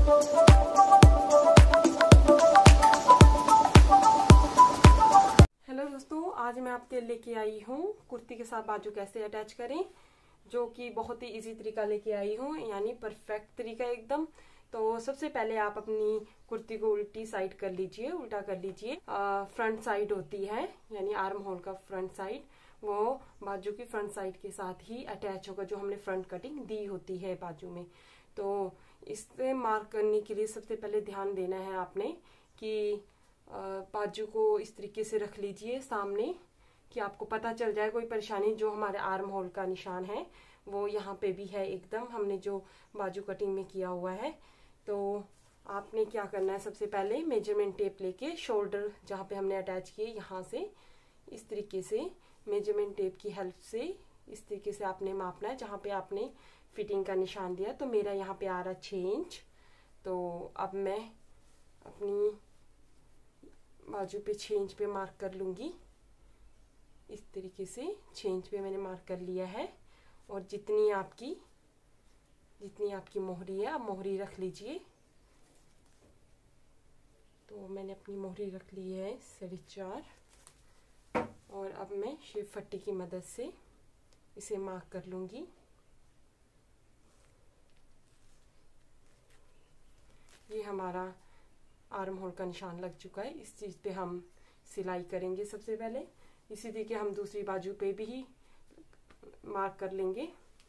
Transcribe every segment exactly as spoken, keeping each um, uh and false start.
Hello दोस्तों, आज मैं आपके लेके आई हूँ कुर्ती के साथ बाजू कैसे अटैच करें, जो कि बहुत ही इजी तरीका लेके आई हूँ, यानी परफेक्ट तरीका एकदम। तो सबसे पहले आप अपनी कुर्ती को उल्टी साइड कर लीजिए, उल्टा कर लीजिए। फ्रंट साइड होती है, यानी आर्म होल का फ्रंट साइड, वो बाजू की फ्रंट साइड के साथ ही अटैच होगा, जो हमने फ्रंट कटिंग दी होती है बाजू में। तो इससे मार्क करने के लिए सबसे पहले ध्यान देना है आपने कि बाजू को इस तरीके से रख लीजिए सामने, कि आपको पता चल जाए कोई परेशानी। जो हमारे आर्म होल का निशान है वो यहाँ पे भी है एकदम, हमने जो बाजू कटिंग में किया हुआ है। तो आपने क्या करना है, सबसे पहले मेजरमेंट टेप लेके शोल्डर जहाँ पे हमने अटैच किए, यहाँ से इस तरीके से मेजरमेंट टेप की हेल्प से इस तरीके से आपने मापना है जहाँ पे आपने फिटिंग का निशान दिया। तो मेरा यहाँ पे आ रहा छः इंच। तो अब मैं अपनी बाजू पे छः इंच पे मार्क कर लूँगी। इस तरीके से छः इंच पे मैंने मार्क कर लिया है। और जितनी आपकी जितनी आपकी मोहरी है, आप मोहरी रख लीजिए। तो मैंने अपनी मोहरी रख ली है साढ़े चार, और अब मैं शेप फट्टी की मदद से इसे मार्क कर लूँगी। ये हमारा आर्म होल का निशान लग चुका है। इस चीज़ पे हम सिलाई करेंगे सबसे पहले। इसी तरीके हम दूसरी बाजू पे भी मार्क कर लेंगे।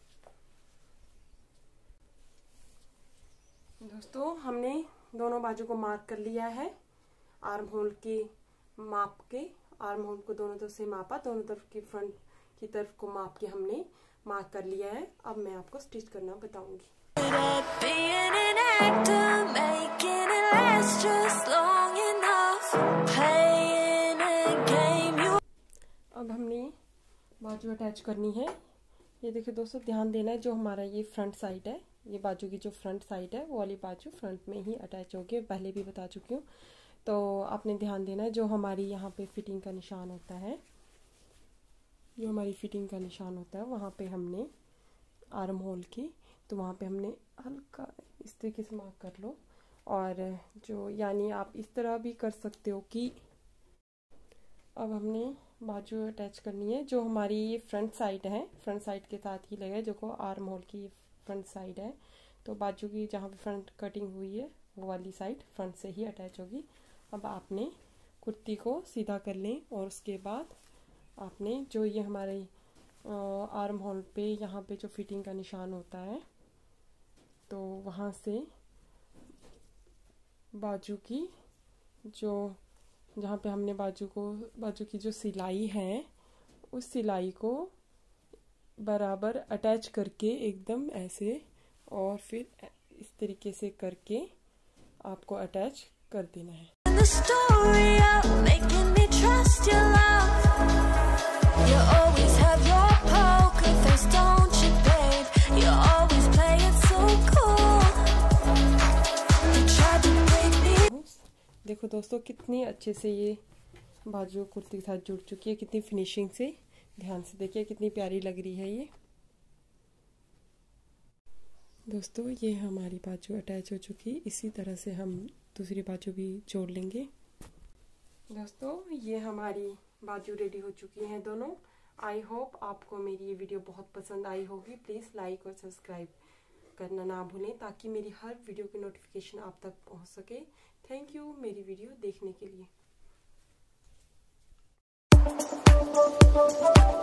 दोस्तों, हमने दोनों बाजू को मार्क कर लिया है आर्म होल के माप के। आर्म होल को दोनों तरफ से मापा, दोनों तरफ की फ्रंट की तरफ को माप के हमने मार्क कर लिया है। अब मैं आपको स्टिच करना बताऊंगी। अब हमने बाजू अटैच करनी है। ये देखिए दोस्तों, ध्यान देना है, जो हमारा ये फ्रंट साइड है, ये बाजू की जो फ्रंट साइड है वो वाली बाजू फ्रंट में ही अटैच होगी। पहले भी बता चुकी हूँ। तो आपने ध्यान देना है, जो हमारी यहाँ पे फिटिंग का निशान होता है, जो हमारी फिटिंग का निशान होता है वहाँ पे हमने आर्म होल की, तो वहाँ पे हमने हल्का इस तरीके से मार्क कर लो। और जो यानी आप इस तरह भी कर सकते हो कि अब हमने बाजू अटैच करनी है। जो हमारी ये फ्रंट साइड है, फ्रंट साइड के साथ ही लगे, जो को आर्म होल की फ्रंट साइड है। तो बाजू की जहाँ पे फ्रंट कटिंग हुई है वो वाली साइड फ्रंट से ही अटैच होगी। अब आपने कुर्ती को सीधा कर लें, और उसके बाद आपने जो ये हमारे आर्म होल पे यहाँ पे जो फिटिंग का निशान होता है, तो वहाँ से बाजू की जो जहाँ पे हमने बाजू को बाजू की जो सिलाई है, उस सिलाई को बराबर अटैच करके एकदम ऐसे, और फिर इस तरीके से करके आपको अटैच कर देना है। देखो दोस्तों, कितनी अच्छे से ये बाजू कुर्ती के साथ जुड़ चुकी है, कितनी फिनिशिंग से। ध्यान से देखिए कितनी प्यारी लग रही है ये। दोस्तों, ये हमारी बाजू अटैच हो चुकी है। इसी तरह से हम दूसरी बाजू भी जोड़ लेंगे। दोस्तों, ये हमारी बाजू रेडी हो चुकी हैं दोनों। आई होप आपको मेरी ये वीडियो बहुत पसंद आई होगी। प्लीज़ लाइक और सब्सक्राइब करना ना भूलें, ताकि मेरी हर वीडियो की नोटिफिकेशन आप तक पहुंच सके। थैंक यू मेरी वीडियो देखने के लिए।